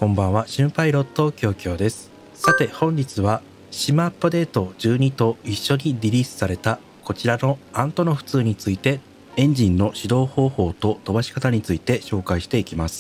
こんばんは、シムパイロットきょうきょうです。さて本日はシムアップデート12と一緒にリリースされたこちらのアントノフ2について、エンジンの始動方法と飛ばし方について紹介していきます。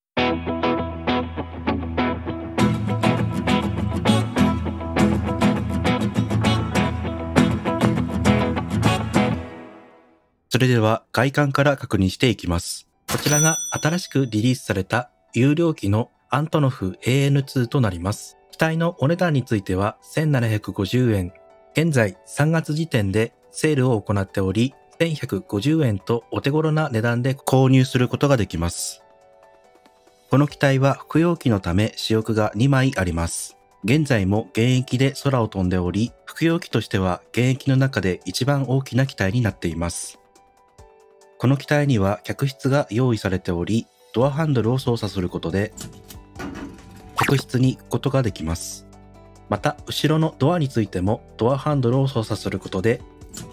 それでは外観から確認していきます。こちらが新しくリリースされた有料機のアントノフ AN2 となります。機体のお値段については1750円。現在3月時点でセールを行っており、1150円とお手頃な値段で購入することができます。この機体は服用機のため主翼が2枚あります。現在も現役で空を飛んでおり、服用機としては現役の中で一番大きな機体になっています。この機体には客室が用意されており、ドアハンドルを操作することで客室に行くことができます。また後ろのドアについてもドアハンドルを操作することで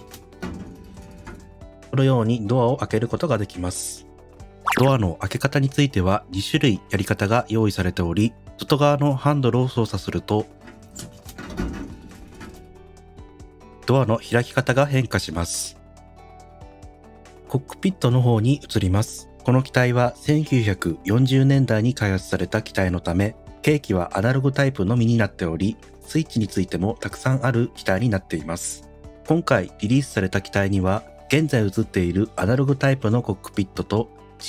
このようにドアを開けることができます。ドアの開け方については2種類やり方が用意されており、外側のハンドルを操作するとドアの開き方が変化します。コックピットの方に移ります。この機体は1940年代に開発された機体のため、計器はアナログタイプのみになっており、スイッチについてもたくさんある機体になっています。今回リリースされた機体には、現在映っているアナログタイプのコックピットと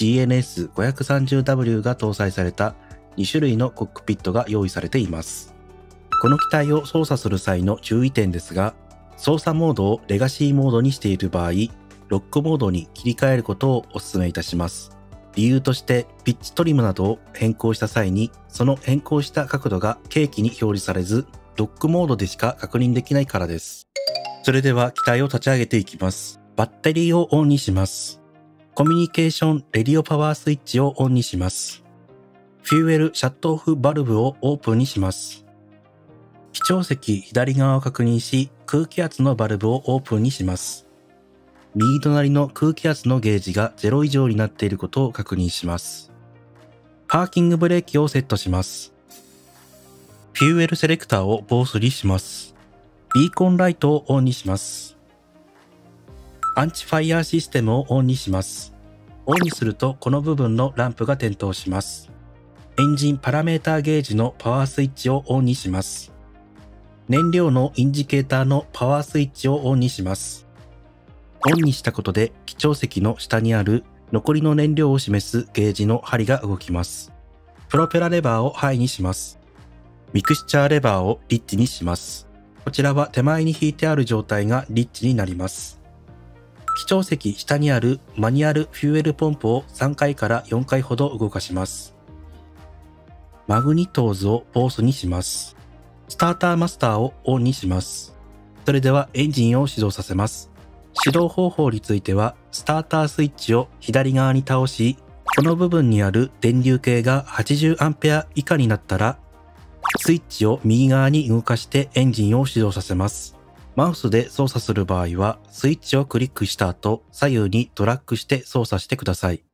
GNS530W が搭載された2種類のコックピットが用意されています。この機体を操作する際の注意点ですが、操作モードをレガシーモードにしている場合、ロックモードに切り替えることをお勧めいたします。理由としてピッチトリムなどを変更した際に、その変更した角度が計器に表示されず、ロックモードでしか確認できないからです。それでは機体を立ち上げていきます。バッテリーをオンにします。コミュニケーションレディオパワースイッチをオンにします。フューエルシャットオフバルブをオープンにします。機長席左側を確認し、空気圧のバルブをオープンにします。右隣の空気圧のゲージが0以上になっていることを確認します。パーキングブレーキをセットします。フューエルセレクターをボースにします。ビーコンライトをオンにします。アンチファイヤーシステムをオンにします。オンにするとこの部分のランプが点灯します。エンジンパラメーターゲージのパワースイッチをオンにします。燃料のインジケーターのパワースイッチをオンにします。オンにしたことで機長席の下にある残りの燃料を示すゲージの針が動きます。プロペラレバーをハイにします。ミクスチャーレバーをリッチにします。こちらは手前に引いてある状態がリッチになります。機長席下にあるマニュアルフューエルポンプを3回から4回ほど動かします。マグニトーズをボースにします。スターターマスターをオンにします。それではエンジンを始動させます。始動方法については、スタータースイッチを左側に倒し、この部分にある電流計が 80A 以下になったら、スイッチを右側に動かしてエンジンを始動させます。マウスで操作する場合は、スイッチをクリックした後、左右にドラッグして操作してください。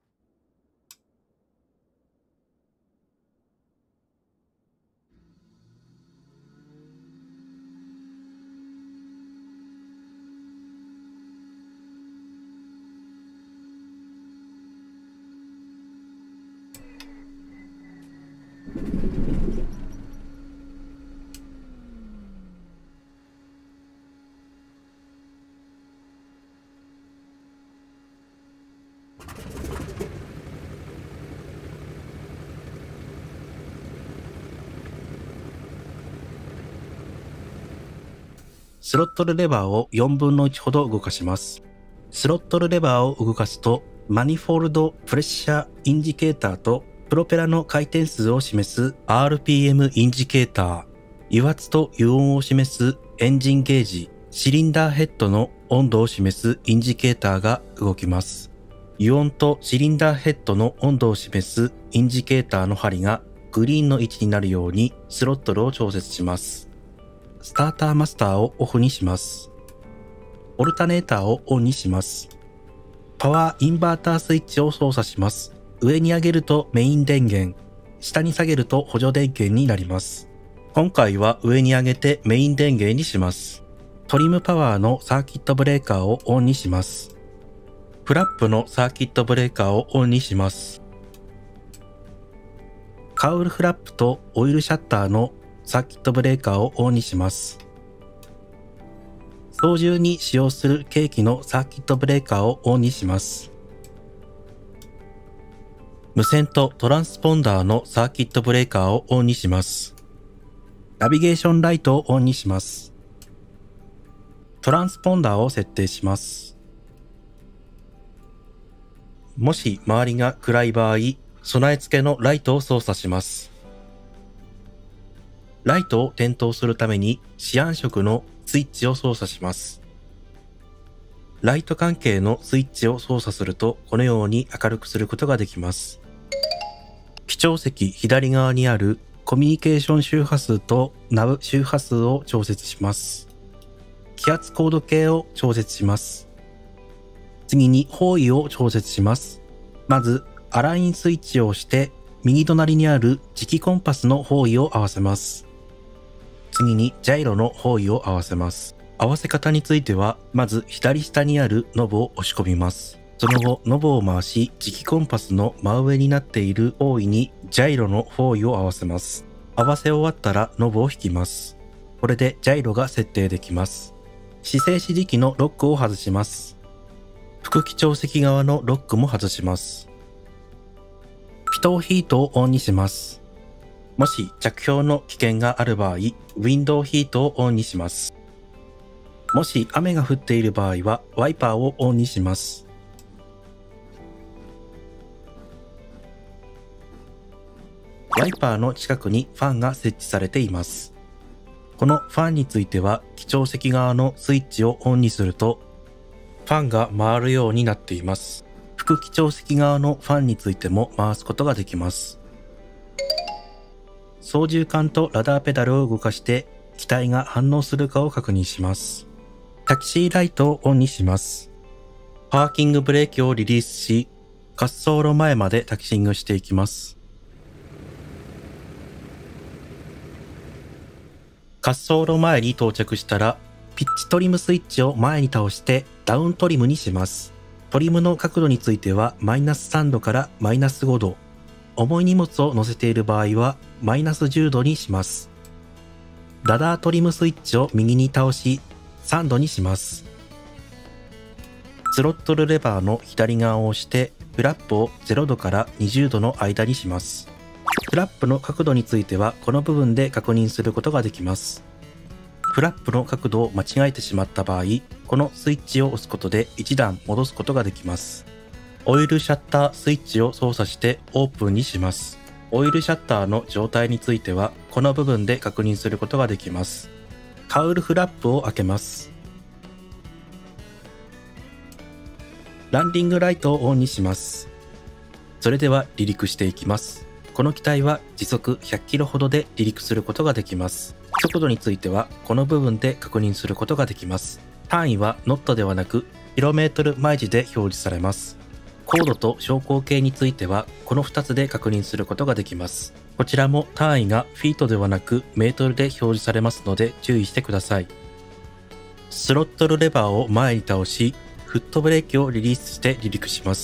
スロットルレバーを4分の1ほど動かします。スロットルレバーを動かすと、マニフォールドプレッシャーインジケーターとプロペラの回転数を示す RPM インジケーター、油圧と油温を示すエンジンゲージ、シリンダーヘッドの温度を示すインジケーターが動きます。油温とシリンダーヘッドの温度を示すインジケーターの針がグリーンの位置になるようにスロットルを調節します。スターターマスターをオフにします。オルタネーターをオンにします。パワーインバータースイッチを操作します。上に上げるとメイン電源、 下に下げると補助電源になります。今回は上に上げてメイン電源にします。トリムパワーのサーキットブレーカーをオンにします。フラップのサーキットブレーカーをオンにします。カウルフラップとオイルシャッターのサーキットブレーカーをオンにします。操縦に使用する計器のサーキットブレーカーをオンにします。無線とトランスポンダーのサーキットブレーカーをオンにします。ナビゲーションライトをオンにします。トランスポンダーを設定します。もし周りが暗い場合、備え付けのライトを操作します。ライトを点灯するためにシアン色のスイッチを操作します。ライト関係のスイッチを操作するとこのように明るくすることができます。機長席左側にあるコミュニケーション周波数とナブ周波数を調節します。気圧高度計を調節します。次に方位を調節します。まずアラインスイッチを押して右隣にある磁気コンパスの方位を合わせます。次にジャイロの方位を合わせます。合わせ方についてはまず左下にあるノブを押し込みます。その後ノブを回し磁気コンパスの真上になっている方位にジャイロの方位を合わせます。合わせ終わったらノブを引きます。これでジャイロが設定できます。姿勢指示器のロックを外します。副機長席側のロックも外します。ピトーヒートをオンにします。もし着氷の危険がある場合、ウィンドウヒートをオンにします。もし雨が降っている場合はワイパーをオンにします。ワイパーの近くにファンが設置されています。このファンについては機長席側のスイッチをオンにするとファンが回るようになっています。副機長席側のファンについても回すことができます。操縦桿とラダーペダルを動かして機体が反応するかを確認します。タキシーライトをオンにします。パーキングブレーキをリリースし、滑走路前までタキシングしていきます。滑走路前に到着したら、ピッチトリムスイッチを前に倒してダウントリムにします。トリムの角度についてはマイナス3度からマイナス5度。重い荷物を乗せている場合はマイナス10度にします。ラダートリムスイッチを右に倒し3度にします。スロットルレバーの左側を押してフラップを0度から20度の間にします。フラップの角度についてはこの部分で確認することができます。フラップの角度を間違えてしまった場合、このスイッチを押すことで1段戻すことができます。オイルシャッタースイッチを操作してオープンにします。オイルシャッターの状態についてはこの部分で確認することができます。カウルフラップを開けます。ランディングライトをオンにします。それでは離陸していきます。この機体は時速100キロほどで離陸することができます。速度についてはこの部分で確認することができます。単位はノットではなくキロメートル毎時で表示されます。高度と昇降系についてはこの2つで確認することができます。こちらも単位がフィートではなくメートルで表示されますので注意してください。スロットルレバーを前に倒し、フットブレーキをリリースして離陸します。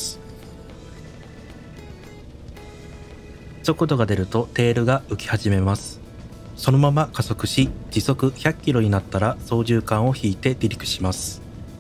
速度が出るとテールが浮き始めます。そのまま加速し、時速100キロになったら操縦桿を引いて離陸します。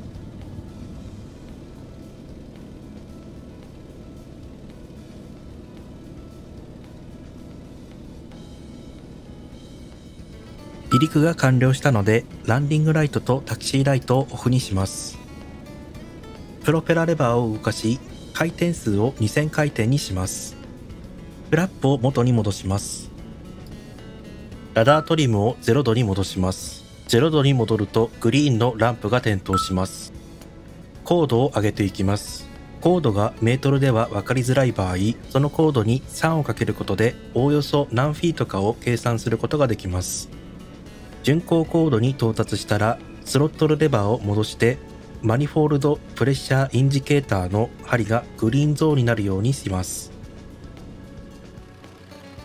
離陸が完了したので、ランディングライトとタキシーライトをオフにします。プロペラレバーを動かし、回転数を2000回転にします。フラップを元に戻します。ラダートリムを0度に戻します。0度に戻るとグリーンのランプが点灯します。高度を上げていきます。高度がメートルでは分かりづらい場合、その高度に3をかけることでおおよそ何フィートかを計算することができます。巡航高度に到達したらスロットルレバーを戻してマニフォールドプレッシャーインジケーターの針がグリーンゾーンになるようにします。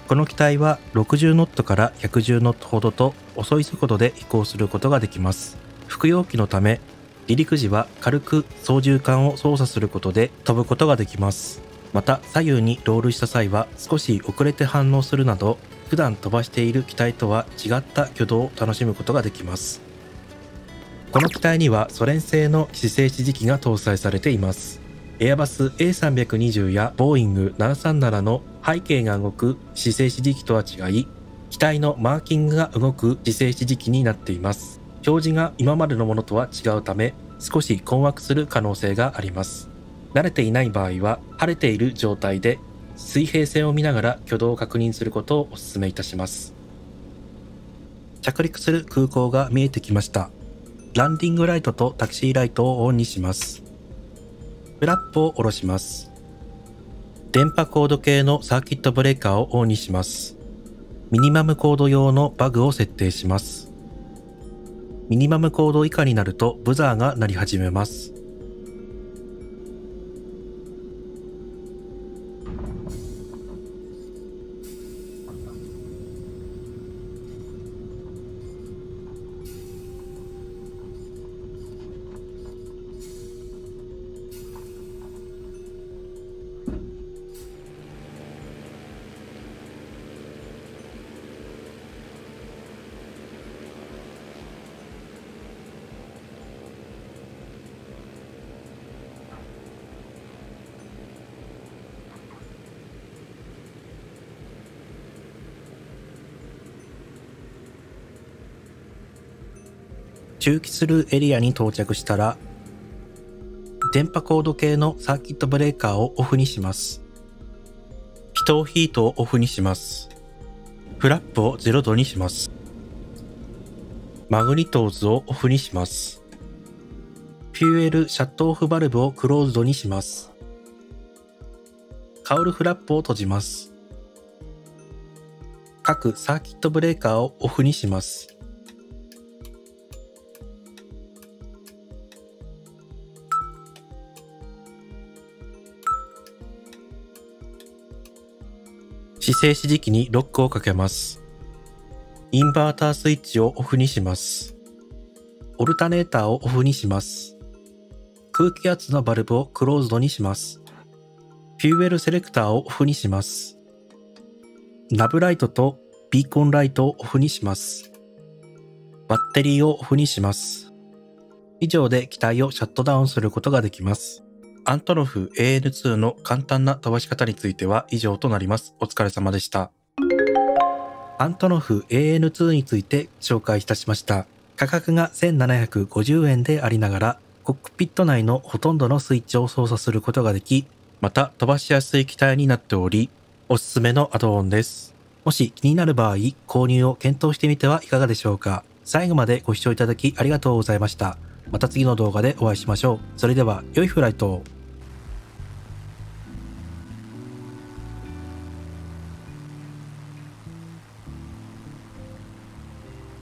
この機体は60ノットから110ノットほどと遅い速度で飛行することができます。副用機のため、離陸時は軽く操縦桿を操作することで飛ぶことができます。また左右にロールした際は少し遅れて反応するなど、普段飛ばしている機体とは違った挙動を楽しむことができます。この機体にはソ連製の姿勢指示器が搭載されています。エアバス A320 やボーイング737の背景が動く姿勢指示器とは違い、機体のマーキングが動く姿勢指示器になっています。表示が今までのものとは違うため、少し困惑する可能性があります。慣れていない場合は、晴れている状態で水平線を見ながら挙動を確認することをお勧めいたします。着陸する空港が見えてきました。ランディングライトとタクシーライトをオンにします。フラップを下ろします。電波コード系のサーキットブレーカーをオンにします。ミニマムコード用のバグを設定します。ミニマムコード以下になるとブザーが鳴り始めます。駐機するエリアに到着したら、電波コード系のサーキットブレーカーをオフにします。気筒ヒートをオフにします。フラップを0度にします。マグニトーズをオフにします。フューエルシャットオフバルブをクローズドにします。カウルフラップを閉じます。各サーキットブレーカーをオフにします。姿勢指示器にロックをかけます。インバータースイッチをオフにします。オルタネーターをオフにします。空気圧のバルブをクローズドにします。フューエルセレクターをオフにします。ナブライトとビーコンライトをオフにします。バッテリーをオフにします。以上で機体をシャットダウンすることができます。アントノフ AN2 の簡単な飛ばし方については以上となります。お疲れ様でした。アントノフ AN2 について紹介いたしました。価格が1750円でありながら、コックピット内のほとんどのスイッチを操作することができ、また飛ばしやすい機体になっており、おすすめのアドオンです。もし気になる場合、購入を検討してみてはいかがでしょうか。最後までご視聴いただきありがとうございました。また次の動画でお会いしましょう。それでは良いフライトを。